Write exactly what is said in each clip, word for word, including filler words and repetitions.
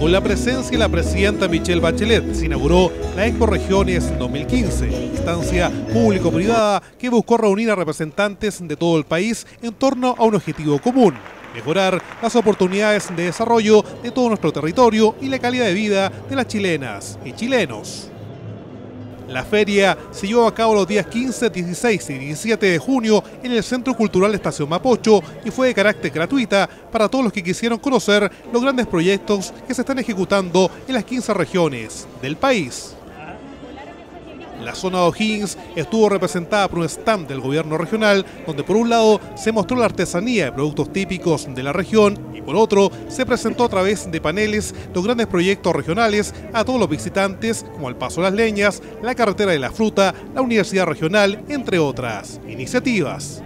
Con la presencia de la presidenta Michelle Bachelet se inauguró la Expo Regiones dos mil quince, instancia público-privada que buscó reunir a representantes de todo el país en torno a un objetivo común: mejorar las oportunidades de desarrollo de todo nuestro territorio y la calidad de vida de las chilenas y chilenos. La feria se llevó a cabo los días quince, dieciséis y diecisiete de junio en el Centro Cultural Estación Mapocho y fue de carácter gratuita para todos los que quisieron conocer los grandes proyectos que se están ejecutando en las quince regiones del país. La zona de O'Higgins estuvo representada por un stand del gobierno regional, donde por un lado se mostró la artesanía de productos típicos de la región y por otro se presentó a través de paneles los grandes proyectos regionales a todos los visitantes, como el Paso de las Leñas, la Carretera de la Fruta, la Universidad Regional, entre otras iniciativas.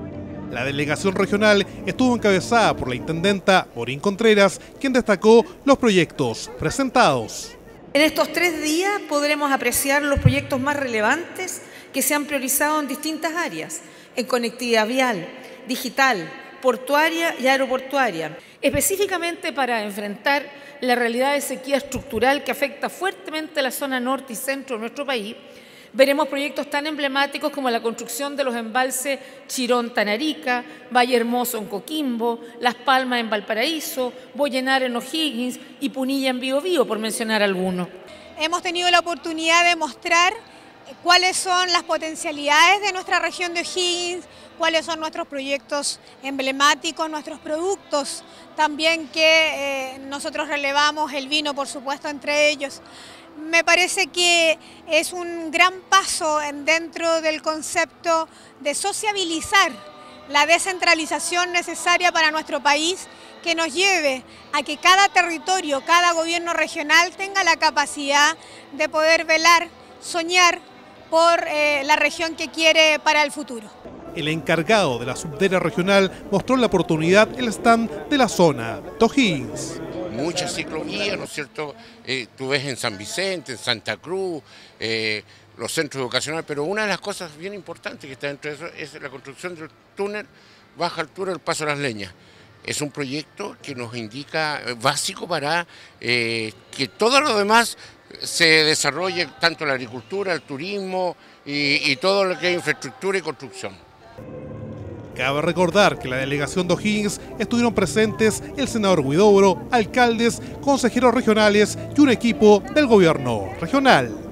La delegación regional estuvo encabezada por la intendenta Morín Contreras, quien destacó los proyectos presentados. En estos tres días podremos apreciar los proyectos más relevantes que se han priorizado en distintas áreas, en conectividad vial, digital, portuaria y aeroportuaria, específicamente para enfrentar la realidad de sequía estructural que afecta fuertemente a la zona norte y centro de nuestro país. Veremos proyectos tan emblemáticos como la construcción de los embalses Chirón-Tanarica, Valle Hermoso en Coquimbo, Las Palmas en Valparaíso, Boyenar en O'Higgins y Punilla en Biobío, por mencionar algunos. Hemos tenido la oportunidad de mostrar cuáles son las potencialidades de nuestra región de O'Higgins, cuáles son nuestros proyectos emblemáticos, nuestros productos también que eh, nosotros relevamos, el vino por supuesto entre ellos. Me parece que es un gran paso dentro del concepto de sociabilizar la descentralización necesaria para nuestro país, que nos lleve a que cada territorio, cada gobierno regional tenga la capacidad de poder velar, soñar por eh, la región que quiere para el futuro. El encargado de la subdere regional mostró la oportunidad el stand de la zona de O'Higgins. Muchas ciclovías, ¿no es cierto? Eh, tú ves en San Vicente, en Santa Cruz, eh, los centros educacionales, pero una de las cosas bien importantes que está dentro de eso es la construcción del túnel baja altura del Paso de las Leñas. Es un proyecto que nos indica eh, básico para eh, que todo lo demás se desarrolle, tanto la agricultura, el turismo y, y todo lo que es infraestructura y construcción. Cabe recordar que la delegación de O'Higgins estuvieron presentes el senador Huidobro, alcaldes, consejeros regionales y un equipo del gobierno regional.